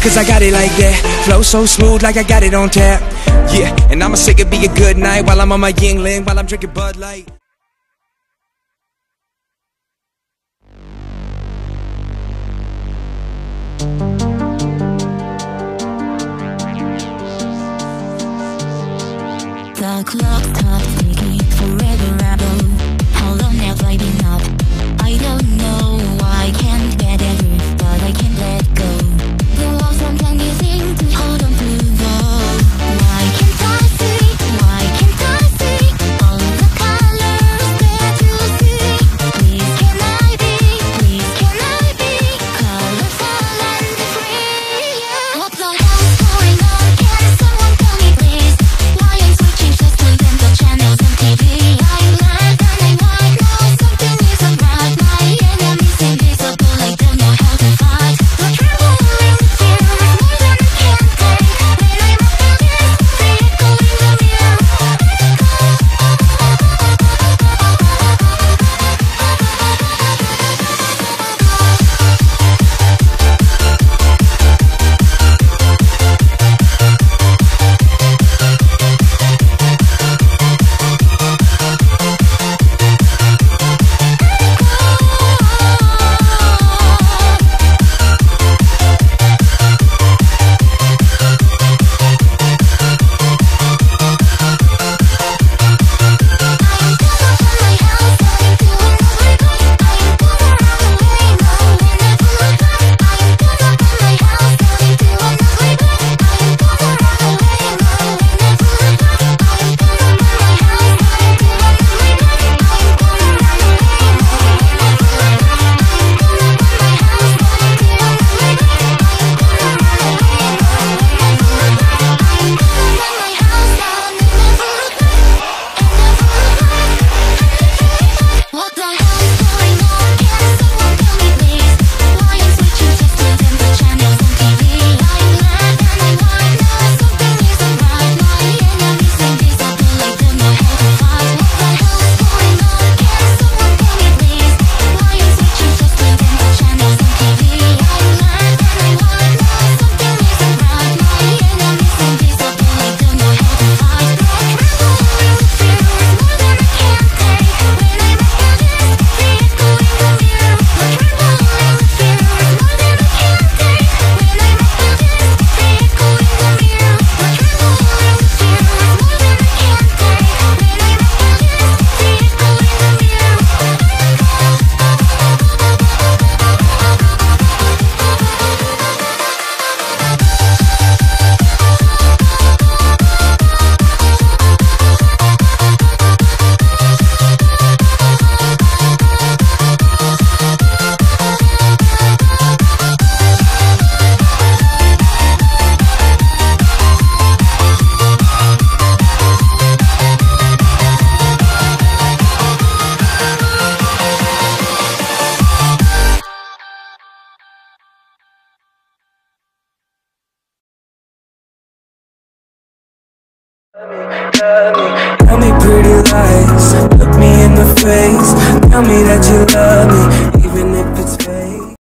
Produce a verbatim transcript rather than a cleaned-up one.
cause I got it like that. Flow so smooth like I got it on tap. Yeah, and I'ma say it be a good night while I'm on my Yingling, while I'm drinking Bud Light. The clock stops ticking forever ago. How long have I been up? I don't know. I can't get ever, but I can't let go. The walls won't let me seem to hold on to go. Why can't I see? Why can't I see all the colors that you see? Please can I be? Please can I be colorful and free? What the hell's going on? Can someone tell me please? Why I'm switching just within the channels on T V? I'm mad and I want know something isn't right. My enemies invisible, I don't know how to fight. The trembling fear is more than I can take. When I'm up against the echo in the mirror. What the hell's going on? Can someone tell me please? Why I'm switching just within the channels on T V? I'm mad and I want know something isn't right. My enemies invisible, I don't know how to fight. What the hell's going on? Can someone tell me please? Why I'm switching just within the channels on T V? I'm mad and I want know something isn't right. My enemies invisible, I don't know how to fight. The trembling fear is more than I can take. When I'm up against the echo in the mirror. The trembling fear is more than I can take. When I'm up against the echo in the mirror. The trembling fear is more than I can take. When I'm up against the echo in the mirror. Tell me pretty lies, look me in the face. Tell me that you love me.